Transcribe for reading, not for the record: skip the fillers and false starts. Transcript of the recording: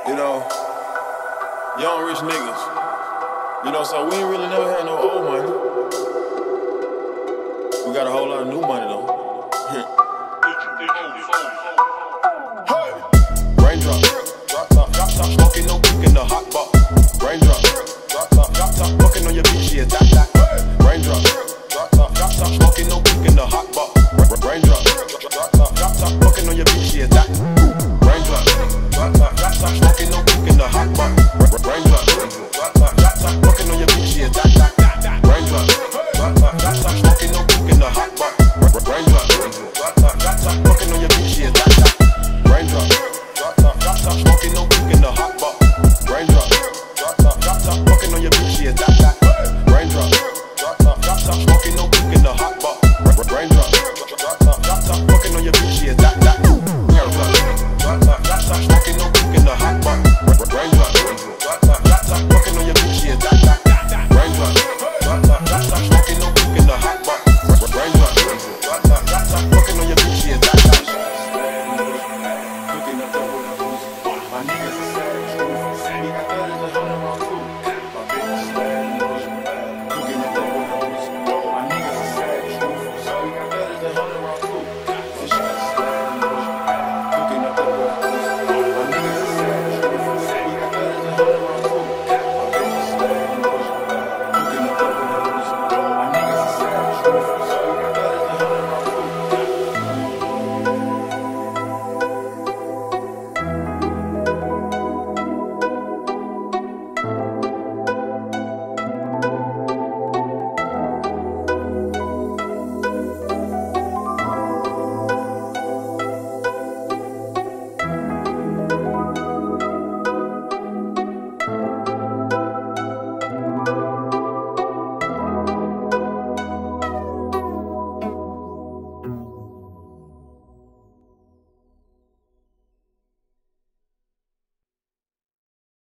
You know, young rich niggas. You know, so we ain't really never had no old money. We got a whole lot of new money though. Hey! Raindrop, drop top, smoking no cook in the hot box. Raindrop, drop top, fucking on your bitch, yeah, that. Raindrop, drop top, smoking no cook in the hot box. Raindrop, drop top, fucking on your bitch, yeah, that. Raindrop, drop top, smoking no cook in the hot box. Raindrop, drop top, fucking on your bitch, yeah, that. Raindrop, drop top, smoking no cook in the hot box. Raindrop, drop top, fucking on your bitch, yeah, that. Raindrop, drop top, smoking no cook in the hot box. Raindrop, drop top, fucking on your bitch, yeah, that. Raindrop, drop top, smoking no cook in the hot box. Raindrop, drop top, fucking on your bitch, yeah, that. Raindrop, drop top, smoking